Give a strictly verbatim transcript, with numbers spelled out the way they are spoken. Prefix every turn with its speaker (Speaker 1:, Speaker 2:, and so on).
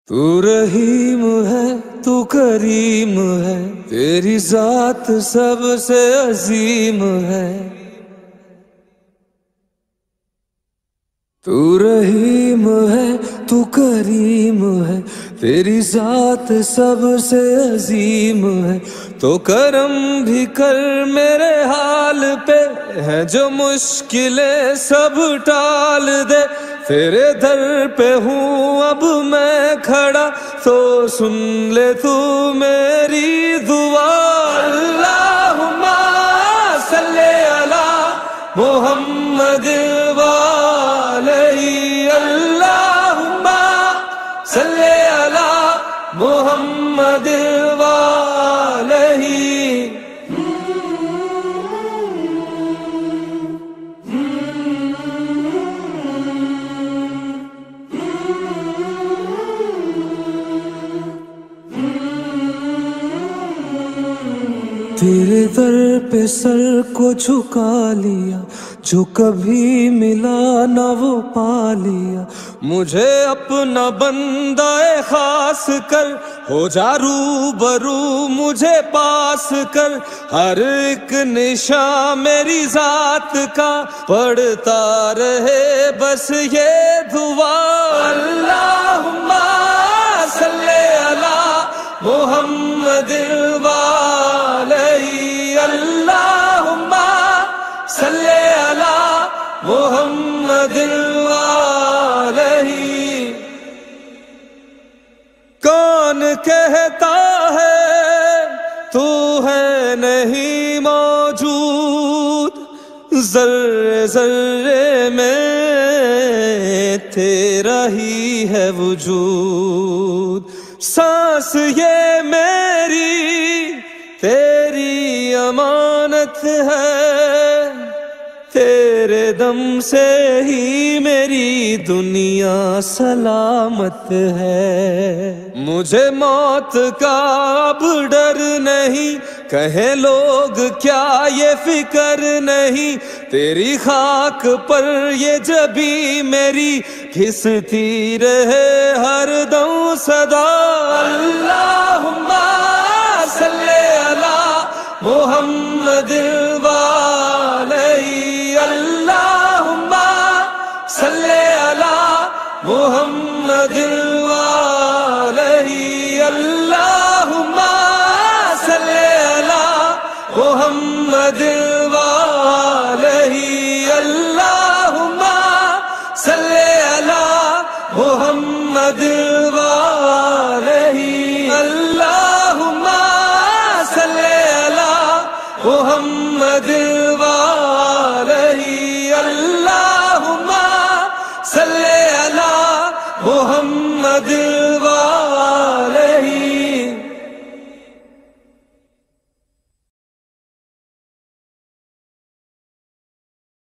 Speaker 1: تو رحیم ہے تو کریم ہے، تیری ذات سب سے عظیم ہے۔ تو رحیم ہے تو کریم ہے، تیری ذات سب سے عظیم ہے۔ تو کرم بھی کر میرے حال پہ، ہے جو مشکلیں سب ٹال دے۔ تیرے در پہ ہوں اب میں کھڑا، تو سن لے تو میری دعا۔ اللہم صلی علی محمد وعلیہ، اللہم صلی علی محمد وعلیہ۔ تیرے در پہ سر کو جھکا لیا، جو کبھی ملا نہ وہ پا لیا۔ مجھے اپنا بندہ خاص کر، ہو جا روبرو مجھے پاس کر۔ ہر ایک نشاں میری ذات کا پڑھتا رہے بس یہ دعا۔ اللہم صلی علی محمد وعلیہ، اللہم صلی علی محمد وعلیہ۔ کون کہتا ہے تو ہے نہیں موجود، ذرے ذرے میں تیرا ہی ہے وجود۔ سانس یہ میری تیری امانت ہے، تیرے دم سے ہی میری دنیا سلامت ہے۔ مجھے موت کا اب ڈر نہیں، کہیں لوگ کیا یہ فکر نہیں۔ تیری خاک پر یہ جبیں میری گھستی رہے ہر دم صدا۔ اللہم صلی علی محمد وعلیہ، اللہم صلی علی محمد وعلیہ، اللہم صلی علی محمد وعلیہ، اللہم صلی علی محمد وعلیہ، اللہم صلی علی محمد وعلیہ، اللہم صلی علی محمد